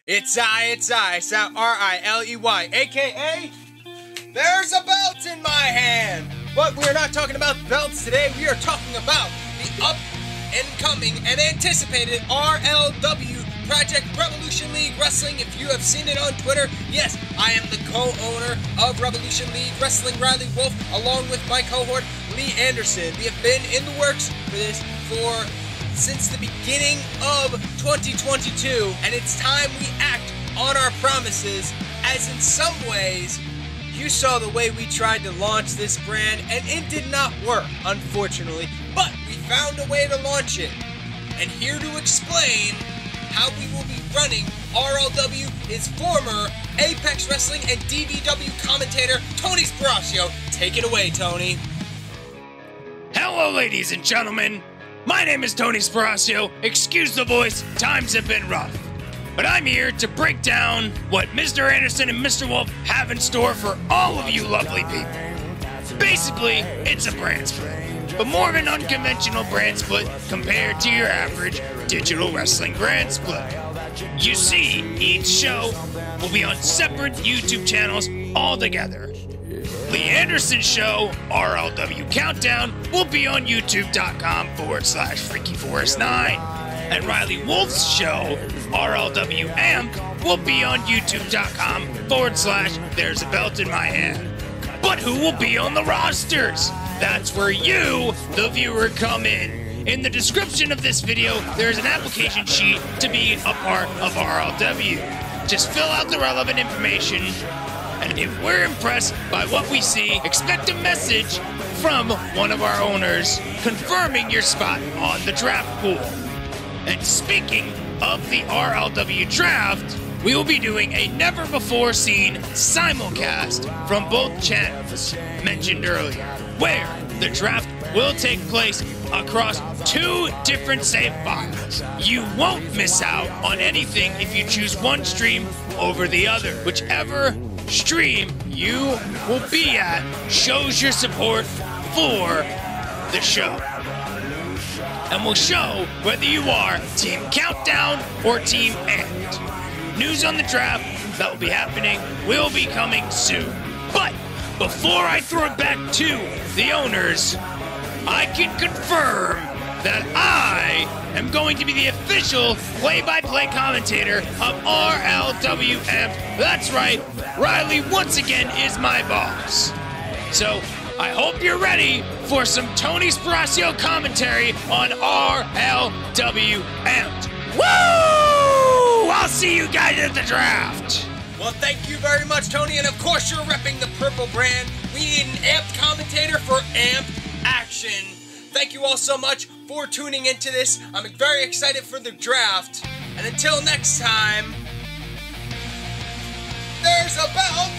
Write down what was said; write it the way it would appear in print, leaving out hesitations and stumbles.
It's I, R-I-L-E-Y, a.k.a. There's a belt in my hand! But we're not talking about belts today, we are talking about the up-and-coming and anticipated RLW, Project Revolution League Wrestling. If you have seen it on Twitter, yes, I am the co-owner of Revolution League Wrestling, Riley Wolf, along with my cohort, Lee Anderson. We have been in the works for this since the beginning of 2022, and it's time we act on our promises, as in some ways, you saw the way we tried to launch this brand, and it did not work, unfortunately, but we found a way to launch it. And here to explain how we will be running RLW is former Apex Wrestling and DVW commentator, Tony Sparaccio. Take it away, Tony. Hello, ladies and gentlemen. My name is Tony Sparaccio. Excuse the voice, times have been rough. But I'm here to break down what Mr. Anderson and Mr. Wolf have in store for all of you lovely people. Basically, it's a brand split, but more of an unconventional brand split compared to your average digital wrestling brand split. You see, each show will be on separate YouTube channels altogether. Lee Anderson's show, RLW Countdown, will be on youtube.com/FreakyForest9. And Riley Wolf's show, RLW Amp, will be on youtube.com/There's a Belt in My Hand. But who will be on the rosters? That's where you, the viewer, come in. In the description of this video, there's an application sheet to be a part of RLW. Just fill out the relevant information, and if we're impressed by what we see, expect a message from one of our owners confirming your spot on the draft pool. And speaking of the RLW draft, we will be doing a never-before-seen simulcast from both channels mentioned earlier, where the draft will take place across 2 different save files. You won't miss out on anything if you choose one stream over the other. Whichever stream you will be at shows your support for the show, and will show whether you are Team Countdown or Team Amped. News on the draft that will be happening will be coming soon. But before I throw it back to the owners, I can confirm that I am going to be the official play-by-play commentator of RLW Amp. That's right, Riley once again is my boss. So I hope you're ready for some Tony Sparaccio commentary on RLW Amp. Woo! I'll see you guys at the draft. Well, thank you very much, Tony, and of course you're repping the purple brand. We need an amped commentator for amped action. Thank you all so much for tuning into this. I'm very excited for the draft. And until next time, there's a belt